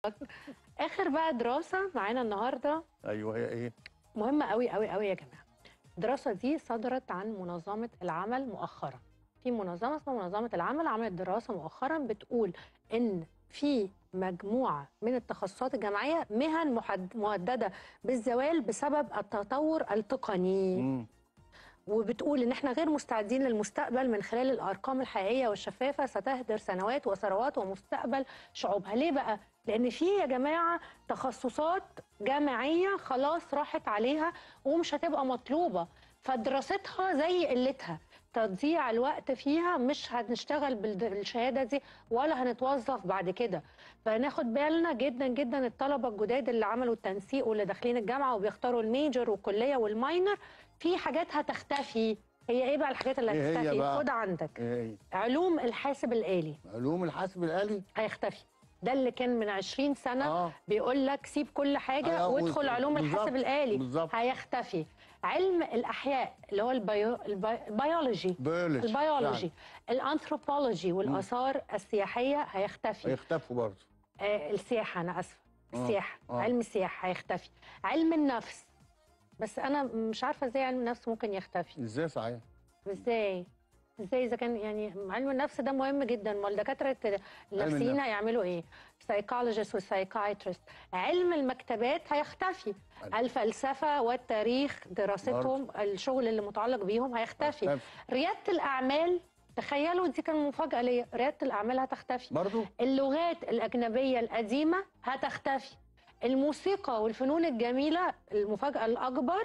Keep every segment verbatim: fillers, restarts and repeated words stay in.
اخر بقى دراسه معانا النهارده. ايوه، هي ايه؟ مهمه قوي قوي قوي يا جماعه. الدراسه دي صدرت عن منظمه العمل مؤخرا. في منظمه اسمها منظمه العمل عملت دراسه مؤخرا بتقول ان في مجموعه من التخصصات الجامعيه مهن محد- مهدده بالزوال بسبب التطور التقني. مم. وبتقول ان احنا غير مستعدين للمستقبل من خلال الارقام الحقيقيه والشفافه ستهدر سنوات وثروات ومستقبل شعوبها. ليه بقى؟ لان في يا جماعه تخصصات جامعيه خلاص راحت عليها ومش هتبقى مطلوبه، فدراستها زي قلتها، تضييع الوقت فيها، مش هنشتغل بالشهاده دي ولا هنتوظف بعد كده. فناخد بالنا جدا جدا الطلبه الجداد اللي عملوا التنسيق واللي داخلين الجامعه وبيختاروا الميجر والكليه والماينر، في حاجات هتختفي. هي ايه بقى الحاجات اللي إيه هي هتختفي؟ بقى؟ خد عندك ايه هي؟ علوم الحاسب الآلي علوم الحاسب الآلي هيختفي. ده اللي كان من عشرين سنة آه. بيقول لك سيب كل حاجة آه، وادخل علوم بالظبط، الحاسب الآلي. بالظبط. هيختفي. علم الأحياء اللي هو البيو... البي... البيولوجي بيولوجي. البيولوجي الأنثروبولوجي والآثار السياحية هيختفي. هيختفوا برضه. آه السياحة، أنا آسفة، آه. السياحة. آه. علم السياحة هيختفي. علم النفس، بس أنا مش عارفة إزاي علم النفس ممكن يختفي. ازاي صحيح؟ ازاي؟ ازاي اذا كان يعني علم النفس ده مهم جدا؟ امال دكاتره النفسيين هيعملوا ايه؟ سايكولوجيست والسايكايترست. علم المكتبات هيختفي. أيوة. الفلسفه والتاريخ دراستهم برضو. الشغل اللي متعلق بيهم هيختفي. هيختفي. رياده الاعمال، تخيلوا دي كان مفاجاه ليا، رياده الاعمال هتختفي برضو. اللغات الاجنبيه القديمه هتختفي. الموسيقى والفنون الجميله، المفاجاه الاكبر،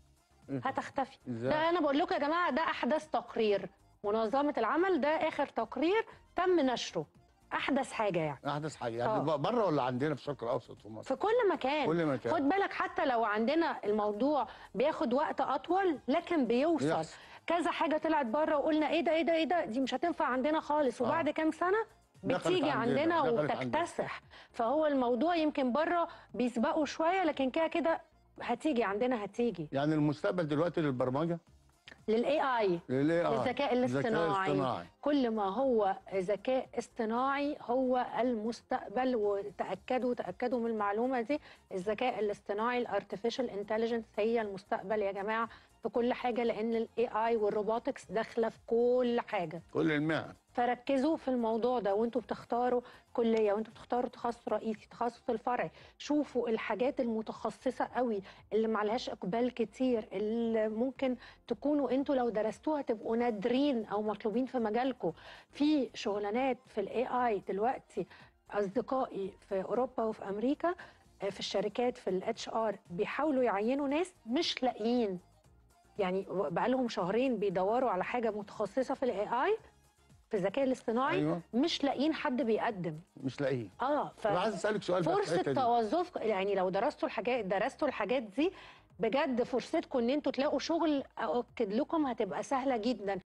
هتختفي. إزاي؟ ده انا بقول لكم يا جماعه، ده احدث تقرير منظمه العمل، ده اخر تقرير تم نشره، احدث حاجه يعني. احدث حاجه يعني آه. بره ولا عندنا في الشرق الاوسط في مصر؟ في كل مكان. كل مكان. خد بالك حتى لو عندنا الموضوع بياخد وقت اطول لكن بيوصل. يحصل. كذا حاجه طلعت بره وقلنا ايه ده ايه ده ايه ده، دي مش هتنفع عندنا خالص، وبعد آه. كام سنه بتيجي عندنا, عندنا وتكتسح. فهو الموضوع يمكن بره بيسبقوا شويه، لكن كده كده هتيجي عندنا هتيجي. يعني المستقبل دلوقتي للبرمجه، للاي اي، للاي اي، للذكاء الاصطناعي. الاصطناعي. كل ما هو ذكاء اصطناعي هو المستقبل. وتاكدوا تاكدوا من المعلومه دي، الذكاء الاصطناعي الارتفيشال انتليجنس هي المستقبل يا جماعه في كل حاجه، لان الاي اي والروبوتكس داخله في كل حاجه، كل المهن. فركزوا في الموضوع ده وانتوا بتختاروا كليه، وانتوا بتختاروا تخصص رئيسي، تخصص الفرعي. شوفوا الحاجات المتخصصه قوي اللي معلهاش اقبال كتير، اللي ممكن تكونوا انتوا لو درستوها تبقوا نادرين او مطلوبين في مجالكم. في شغلانات في الاي اي دلوقتي، اصدقائي في اوروبا وفي امريكا في الشركات في الاتش ار بيحاولوا يعينوا ناس مش لاقيين، يعني بقالهم شهرين بيدوروا على حاجه متخصصه في الاي اي في الذكاء الاصطناعي. أيوة. مش لاقيين حد بيقدم، مش لاقيين. اه ف عايز اسالك سؤال بقى في فرصه الحتة دي. توظف، يعني لو درستوا الحاجات درستوا الحاجات دي بجد فرصتكم ان انتوا تلاقوا شغل، اؤكد لكم هتبقى سهله جدا.